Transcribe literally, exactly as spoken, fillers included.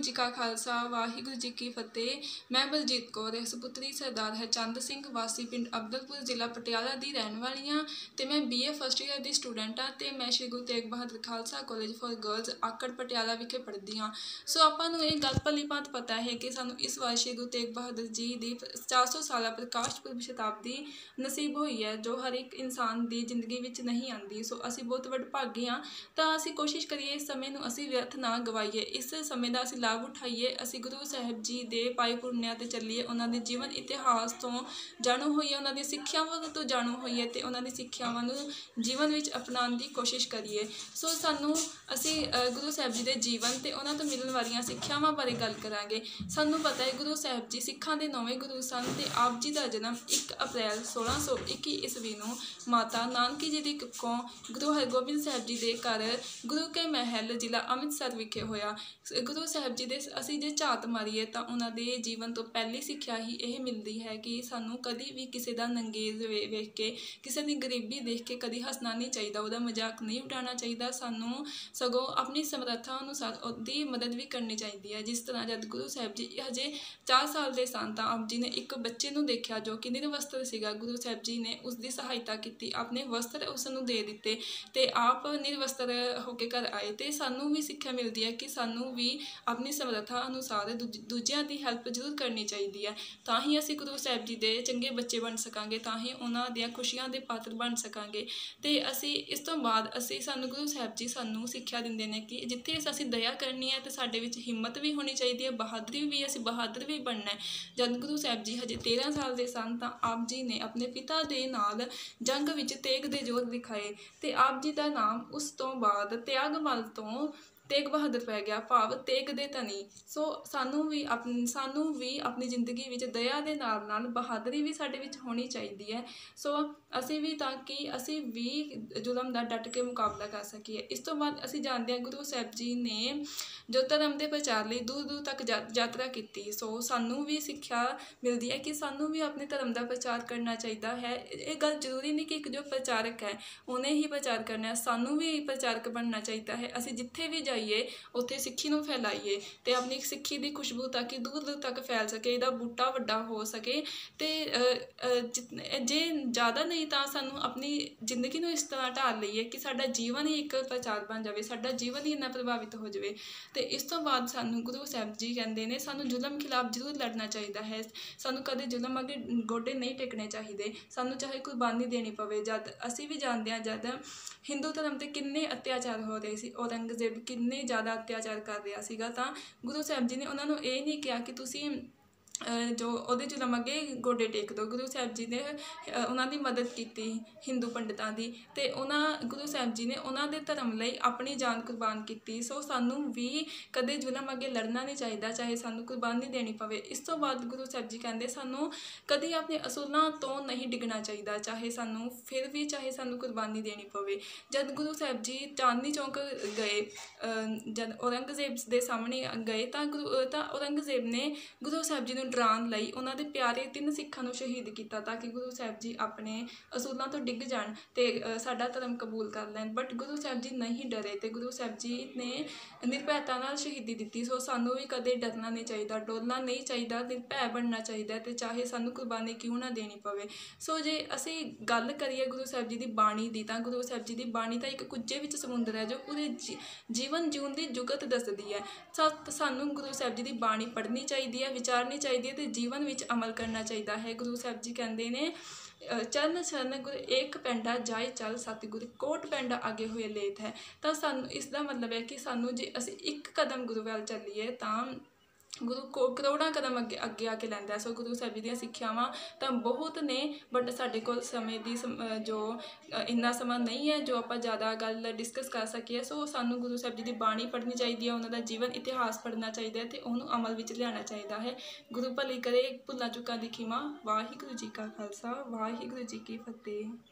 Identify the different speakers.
Speaker 1: जी का खालसा वाहिगुरू जी की फतेह। मैं बलजीत कौर सुपुत्री सरदार हरचंद सिंह वासी पिंड अब्दुलपुर जिला पटियाला की रहने वाली हाँ तो मैं बी ए फस्ट ईयर की स्टूडेंट हाँ तो मैं Shri Guru Tegh Bahadur Khalsa college for girls Akar Patiala विखे पढ़ती हाँ। सो आपू ये गल भली भांत पता है कि सानू इस बार श्री गुरु तेग बहादुर जी की चार सौ साल प्रकाश पुरब शताब्दी नसीब हुई है जो हर एक इंसान की जिंदगी में नहीं आती। सो असी बहुत वडभागे हाँ तो असी कोशिश करिए इस समय असी व्यर्थ ना गवाइए, इस समय का असी लाभ उठाइए, असी गुरु साहिब जी के पाई पुण्य ते चलीए, उन्होंने जीवन इतिहास तो जाणू होइए, उन्होंने सिक्ख्यावां तो जाणू होइए ते उन्होंने सिक्ख्यावां नूं जीवन में अपनाने की कोशिश करिए। सो सानू असी गुरु साहिब जी के जीवन ते उन्हां तो मिलण वालियां सिक्ख्यावां बारे गल करांगे। सानू पता है गुरु साहिब जी सिखां दे नौवें गुरु सन ते आप जी का जन्म एक अप्रैल सोलह सौ इक्की ईस्वी नूं माता नानकी जी की कुखों गुरु हरगोबिंद साहिब जी के घर गुरु के महल जिला अमृतसर विखे होया। गुरु साहिब जी दे असी जे झात मारीए तो उन्होंने जीवन तो पहली सिक्ख्या ही यह मिलती है कि सानू कभी भी किसी का नंगेज वे वेख के किसी की गरीबी देख के कभी हंसना नहीं चाहिए, वह मजाक नहीं उड़ाना चाहिए, सानू सगों अपनी समर्था अनुसार उसकी मदद भी करनी चाहिए है। जिस तरह जब गुरु साहिब जी हजे चार साल के सन तो आप जी ने एक बच्चे को देखा जो कि निर्वस्त्र सीगा, गुरु साहिब जी ने उसकी सहायता की, अपने वस्त्र उसनू दे दिते ते आप निर्वस्त्र होके घर आए। तो सानू भी सिक्ख्या मिलती है कि सानू भी अपनी समर्था अनुसार दूज दूजिया की हैल्प जरूर करनी चाहिए है, तो ही असी गुरु साहिब जी के चंगे बच्चे बन सकांगे, तो ही उन्होंने खुशियां के पात्र बन सकांगे। तो असी इस तो बाद असी सानू गुरु साहिब जी सानू सिक्ख्या दिंदे ने कि जिथे असी दया करनी है तो साडे विच हिम्मत भी होनी चाहिए है, बहादुरी भी, असी बहादुर भी बनना है। जब गुरु साहिब जी हजे तेरह साल के सन तो आप जी ने अपने पिता के नाल जंग विच तेग दे जोर दिखाए तो आप जी का नाम उस तो बाद त्यागमल तो तेग बहादुर पै गया, भाव तेग दे धनी। सो सानू भी अप सानू भी अपनी जिंदगी में दया के नाल नाल बहादुरी भी साडे विच होनी चाहिए है। सो असी भी ताकि असी भी जुल्म का डट के मुकाबला कर सकीए। इस तो बाद असी जानते हैं गुरु साहिब जी ने जो धर्म के प्रचार लिए दूर दूर तक जा यात्रा की। सो सानू भी सिक्ख्या मिलती है कि सानू भी अपने धर्म का प्रचार करना चाहिए है। ये गल जरूरी नहीं कि एक जो प्रचारक है उन्हें ही प्रचार करना है, सानू भी प्रचारक बनना चाहिए है। असी जिथे भी जाइए उत्थे सिक्खी नूं फैलाइए तो अपनी सिक्खी की खुशबू ताकि दूर दूर तक फैल सके, इसका बूटा वड्डा हो सके। तो जे ज़्यादा नहीं तो सानू अपनी जिंदगी नूं इस तरह ढाल लीए कि साडा जीवन ही एक प्रचार बन जाए, साडा जीवन ही इन्ना प्रभावित हो जाए। तो इस तो बाद सानू गुरु साहिब जी कहते हैं सानू जुल्म खिलाफ जरूर लड़ना चाहिए है, सानू कदे जुल्म अगे गोडे नहीं टेकने चाहिए, सानू चाहे कुर्बानी देनी पवे। जद असी भी जानते हैं जद हिंदू धर्म से किन्ने अत्याचार हो रहे सी, औरंगजेब किन्ने ज़्यादा अत्याचार कर रहा सीगा, तां गुरु साहिब जी ने उन्होंने ये नहीं कहा कि तुसी जो ਉਹਦੇ जुल्म अगे गोडे टेक दो। गुरु साहिब जी ने उन्होंने मदद की हिंदू पंडितों की, तो उन्होंने गुरु साहिब जी ने उन्होंने धर्म लिए अपनी जान कुर्बान की। सो सानू भी कदे जुल्म अगे लड़ना नहीं चाहिए, चाहे सानू कुर्बानी देनी पवे। इस तो बाद गुरु साहिब जी कहते सानू कभी अपने असूलों तो नहीं डिगना चाहिए, चाहे सानू फिर भी चाहे सानू कुर्बानी देनी पवे। जब गुरु साहिब जी चांदनी चौक गए, जब औरंगजेब के सामने गए तो गुरु तो औरंगजेब ने गुरु साहिब जी डराने लई उन्होंने प्यारे तीन सिखां नूं शहीद किया ताकि गुरु साहिब जी अपने असूलों तो डिग जान ते साडा धर्म कबूल कर लैन। बट गुरु साहिब जी नहीं डरे तो गुरु साहिब जी ने निर्भयता नाल शहीदी दी। सो सानू भी कदे डरना नहीं चाहिए, डोलना नहीं चाहिए, निर्भय बनना चाहिए, तो चाहे सानू कुर्बानी क्यों ना देनी पवे। सो जे असी गल करिए गुरु साहिब जी की बाणी की, तो गुरु साहिब जी की बाणी तो एक कुजे विच समुंदर है जो पूरे जी जीवन जीवन की जुगत दसदी है। सानू गुरु साहिब जी की बाणी पढ़नी चाहिए है, विचारनी चाहिए तो जीवन में अमल करना चाहिए है। गुरु साहिब जी कहते हैं चरण चरण गुरु एक पेंडा जाए चल सतगुरु कोट पेंडा आगे हुए लेत है। तो सानू इसका मतलब है कि सानू जे असी एक कदम गुरु वाल चलीए तो गुरु को करोड़ा कदम अगे अगे आके लैंदा है। सो गुरु साहिब जी दी सिक्ख्यावां तो बहुत ने, बट साडे कोल समय दी जो इन्ना समा नहीं है जो आप ज़्यादा गल डिस्कस कर सकीए। सो सानू गुरु साहिब जी की बाणी पढ़नी चाहिए है, उन्होंने जीवन इतिहास पढ़ना चाहिए है, तो उन्होंने अमल में लियाना चाहिए है। गुरु भली करे, भुलां चुकां दी खिमा। वाहिगुरू जी का खालसा वाहिगुरू जी की फतेह।